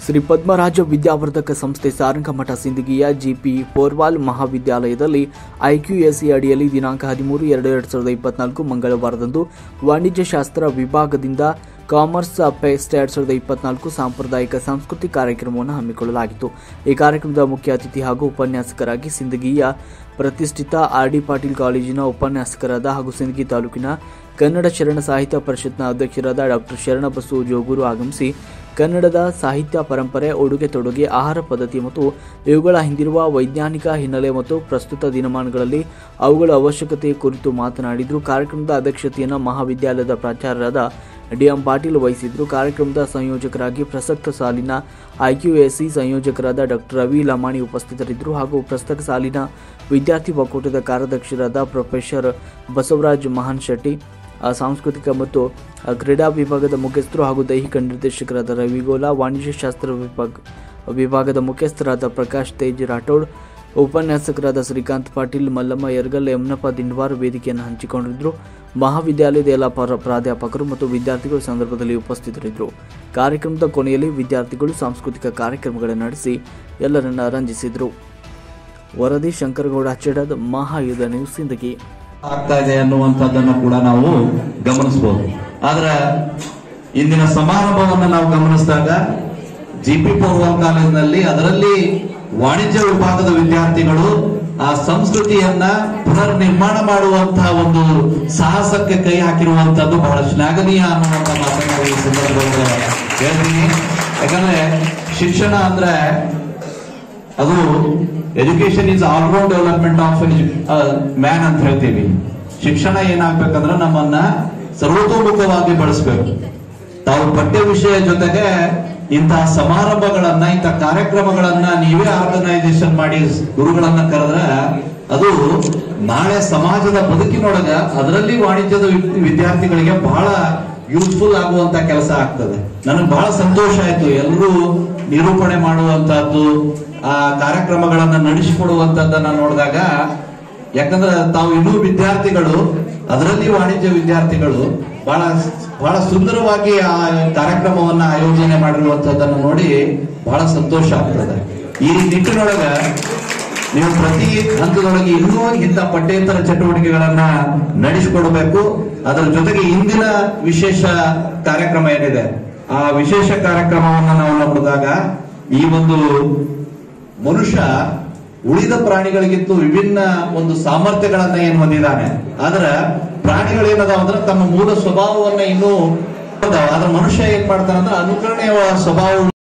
ಶ್ರೀ ಪದ್ಮರಾಜ ವಿದ್ಯಾವರ್ಧಕ ಸಂಸ್ಥೆ Sarangamath ಸಿಂದಗಿಯ GP ಪೋರ್ವಾಲ್ ಮಹಾವಿದ್ಯಾಲಯದಲ್ಲಿ IQAC ಅಡಿಯಲ್ಲಿ ದಿನಾಂಕ 13/2/2024 ಮಂಗಳವಾರದಂದು ವಾಣಿಜ್ಯಶಾಸ್ತ್ರ ವಿಭಾಗದಿಂದ ಕಾಮರ್ಸ್ ಫೆಸ್ಟ್ 2024 ಸಾಂಪ್ರದಾಯಿಕ ಸಾಂಸ್ಕೃತಿಕ ಕಾರ್ಯಕ್ರಮವನ್ನು ಹಮ್ಮಿಕೊಳ್ಳಲಾಗಿತ್ತು. ಈ ಕಾರ್ಯಕ್ರಮದ ಮುಖ್ಯ ಅತಿಥಿ ಹಾಗೂ ಉಪನ್ಯಾಸಕರಾಗಿ ಸಿಂದಗಿಯ ಪ್ರತಿಷ್ಠಿತ ಆರ್.ಡಿ. ಪಾಟೀಲ್ ಕಾಲೇಜಿನ ಉಪನ್ಯಾಸಕರಾದ ಹಾಗೂ ಸಿಂದಗಿ ತಾಲೂಕಿನ ಕನ್ನಡ ಶರಣ ಸಾಹಿತ್ಯ ಪರಿಷತ್ನ ಅಧ್ಯಕ್ಷರಾದ ಡಾಕ್ಟರ್ ಶರಣಬಸು ಜೋಗೂರು ಆಗಮಿಸಿ ಕನ್ನಡದ ಸಾಹಿತ್ಯ ಪರಂಪರೆ, ಉಡುಗೆ ತೊಡುಗೆ, ಆಹಾರ ಪದ್ಧತಿ ಮತ್ತು ಇವುಗಳ ಹಿಂದಿರುವ ವೈಜ್ಞಾನಿಕ ಹಿನ್ನೆಲೆ ಮತ್ತು ಪ್ರಸ್ತುತ ದಿನಮಾನಗಳಲ್ಲಿ ಅವುಗಳ ಅವಶ್ಯಕತೆ ಕುರಿತು ಮಾತನಾಡಿದರು. ಕಾರ್ಯಕ್ರಮದ ಅಧ್ಯಕ್ಷತೆಯನ್ನು ಮಹಾವಿದ್ಯಾಲಯದ ಪ್ರಾಚಾರ್ಯರಾದ ಡಿ.ಎಂ. ಪಾಟೀಲ್ ವಹಿಸಿದ್ರು. ಕಾರ್ಯಕ್ರಮದ ಸಂಯೋಜಕರಾಗಿ ಪ್ರಸಕ್ತ ಸಾಲಿನ ಐಕ್ಯೂಎಸಿ ಸಂಯೋಜಕರಾದ ಡಾಕ್ಟರ್ ರವಿ ಲಮಾಣಿ ಉಪಸ್ಥಿತರಿದ್ದರು ಹಾಗೂ ಪ್ರಸಕ್ತ ಸಾಲಿನ ವಿದ್ಯಾರ್ಥಿ ಒಕ್ಕೂಟದ ಕಾರ್ಯಾಧ್ಯಕ್ಷರಾದ ಪ್ರೊಫೆಸರ್ ಬಸವರಾಜ್ ಮಹಾನ್ ಶೆಟ್ಟಿ, ಸಾಂಸ್ಕೃತಿಕ ಮತ್ತು ಕ್ರೀಡಾ ವಿಭಾಗದ ಮುಖ್ಯಸ್ಥರು ಹಾಗೂ ದೈಹಿಕ ನಿರ್ದೇಶಕರಾದ ರವಿಗೋಲಾ, ವಾಣಿಜ್ಯಶಾಸ್ತ್ರ ವಿಭಾಗದ ಮುಖ್ಯಸ್ಥರಾದ ಪ್ರಕಾಶ್ ತೇಜ್ ರಾಠೋಡ್, ಉಪನ್ಯಾಸಕರಾದ ಶ್ರೀಕಾಂತ್ ಪಾಟೀಲ್, ಮಲ್ಲಮ್ಮ ಯರ್ಗಲ್, ಯಮನಪ್ಪ ದಿಂಡವಾರ್ ವೇದಿಕೆಯನ್ನು ಹಂಚಿಕೊಂಡಿದ್ದರು. ಮಹಾವಿದ್ಯಾಲಯದ ಎಲ್ಲ ಪ್ರಾಧ್ಯಾಪಕರು ಮತ್ತು ವಿದ್ಯಾರ್ಥಿಗಳು ಸಂದರ್ಭದಲ್ಲಿ ಉಪಸ್ಥಿತರಿದ್ದರು. ಕಾರ್ಯಕ್ರಮದ ಕೊನೆಯಲ್ಲಿ ವಿದ್ಯಾರ್ಥಿಗಳು ಸಾಂಸ್ಕೃತಿಕ ಕಾರ್ಯಕ್ರಮಗಳನ್ನು ನಡೆಸಿ ಎಲ್ಲರನ್ನ ರಂಜಿಸಿದರು. ವರದಿ ಶಂಕರಗೌಡ ಚೆಡದ್, ಮಹಾಯುಧ ನ್ಯೂಸ್, ಸಿಂದಗಿ. ಆಗ್ತಾ ಇದೆ ಅನ್ನುವಂಥದ್ದನ್ನು ಕೂಡ ನಾವು ಗಮನಿಸಬಹುದು. ಆದ್ರೆ ಇಂದಿನ ಸಮಾರಂಭವನ್ನು ನಾವು ಗಮನಿಸಿದಾಗ ಜಿಪಿ ಪೋರ್ವಾಲ್ ಕಾಲೇಜಿನಲ್ಲಿ ಅದರಲ್ಲಿ ವಾಣಿಜ್ಯ ವಿಭಾಗದ ವಿದ್ಯಾರ್ಥಿಗಳು ಆ ಸಂಸ್ಕೃತಿಯನ್ನ ಪುನರ್ ನಿರ್ಮಾಣ ಮಾಡುವಂತಹ ಒಂದು ಸಾಹಸಕ್ಕೆ ಕೈ ಹಾಕಿರುವಂತದ್ದು ಬಹಳ ಶ್ಲಾಘನೀಯ ಅನ್ನುವಂತ ಮಾತನ್ನು ಈ ಸಂದರ್ಭದಲ್ಲಿ ಹೇಳ್ತೀನಿ. ಯಾಕಂದ್ರೆ ಶಿಕ್ಷಣ ಅಂದ್ರೆ ಅದು education is all round development of man ಅಂತ ಹೇಳ್ತೀವಿ. ಶಿಕ್ಷಣ ಏನಾಗ್ಬೇಕಂದ್ರೆ ನಮ್ಮನ್ನ ಸರ್ವತೋಮುಖವಾಗಿ ಬಳಸಬೇಕು. ತಾವು ಪಠ್ಯ ವಿಷಯ ಜೊತೆಗೆ ಇಂತಹ ಸಮಾರಂಭಗಳನ್ನ, ಇಂತಹ ಕಾರ್ಯಕ್ರಮಗಳನ್ನ ನೀವೇ ಆರ್ಗನೈಸೇಷನ್ ಮಾಡಿ ಗುರುಗಳನ್ನ ಕರೆದ್ರೆ ಅದು ನಾಳೆ ಸಮಾಜದ ಬದುಕಿನೊಳಗ ಅದರಲ್ಲಿ ವಾಣಿಜ್ಯದ ವಿದ್ಯಾರ್ಥಿಗಳಿಗೆ ಬಹಳ ಯೂಸ್ಫುಲ್ ಆಗುವಂತ ಕೆಲಸ ಆಗ್ತದೆ. ನನಗೆ ಬಹಳ ಸಂತೋಷ ಆಯ್ತು ಎಲ್ಲರೂ ನಿರೂಪಣೆ ಮಾಡುವಂತಹದ್ದು, ಆ ಕಾರ್ಯಕ್ರಮಗಳನ್ನ ನಡೆಸಿಕೊಡುವಂತದ್ದನ್ನ ನೋಡಿದಾಗ. ಯಾಕಂದ್ರೆ ತಾವು ಇನ್ನೂ ವಿದ್ಯಾರ್ಥಿಗಳು, ಅದರಲ್ಲಿ ವಾಣಿಜ್ಯ ವಿದ್ಯಾರ್ಥಿಗಳು ಬಹಳ ಸುಂದರವಾಗಿ ಆ ಕಾರ್ಯಕ್ರಮವನ್ನ ಆಯೋಜನೆ ಮಾಡಿರುವಂತದ್ದನ್ನು ನೋಡಿ ಬಹಳ ಸಂತೋಷ ಆಗ್ತದೆ. ಈ ನಿಟ್ಟಿನೊಳಗ ನೀವು ಪ್ರತಿ ಹಂತದೊಳಗೆ ಇನ್ನೂ ಇಂಥ ಪಠ್ಯೇತರ ಚಟುವಟಿಕೆಗಳನ್ನ ನಡೆಸಿಕೊಡಬೇಕು. ಅದರ ಜೊತೆಗೆ ಇಂದಿನ ವಿಶೇಷ ಕಾರ್ಯಕ್ರಮ ಏನಿದೆ, ಆ ವಿಶೇಷ ಕಾರ್ಯಕ್ರಮವನ್ನ ನಾವು ನೋಡಿದಾಗ ಈ ಒಂದು ಮನುಷ್ಯ ಉಳಿದ ಪ್ರಾಣಿಗಳಿಗಿಂತ ವಿಭಿನ್ನ ಒಂದು ಸಾಮರ್ಥ್ಯಗಳನ್ನ ಏನ್ ಹೊಂದಿದ್ದಾನೆ. ಆದ್ರೆ ಪ್ರಾಣಿಗಳೇನದಾವ ಅಂದ್ರೆ ತಮ್ಮ ಮೂಲ ಸ್ವಭಾವವನ್ನ ಇನ್ನೂ ಅದ್ರ ಮನುಷ್ಯ ಏನ್ ಮಾಡ್ತಾನಂದ್ರೆ ಅನುಕರಣೆಯ ಸ್ವಭಾವ